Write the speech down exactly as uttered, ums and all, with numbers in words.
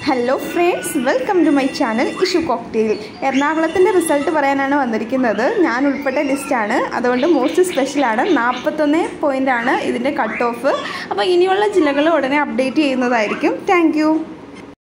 Hello friends, welcome to my channel Ishu cocktail. എറണാകുളത്തിൻ്റെ result പറയാനാണ് വന്നിരിക്കുന്നത്. ഞാൻ ഉൾപ്പെട്ട ലിസ്റ്റാണ്, അതുകൊണ്ട് മോസ്റ്റ് സ്പെഷ്യലാണ്. നാൽപ്പത്തൊന്ന് പോയിൻ്റാണ് ഇതിൻ്റെ കട്ട് ഓഫ്. അപ്പോൾ ഇനിയുള്ള ജില്ലകൾ ഉടനെ അപ്ഡേറ്റ് ചെയ്യുന്നതായിരിക്കും. താങ്ക്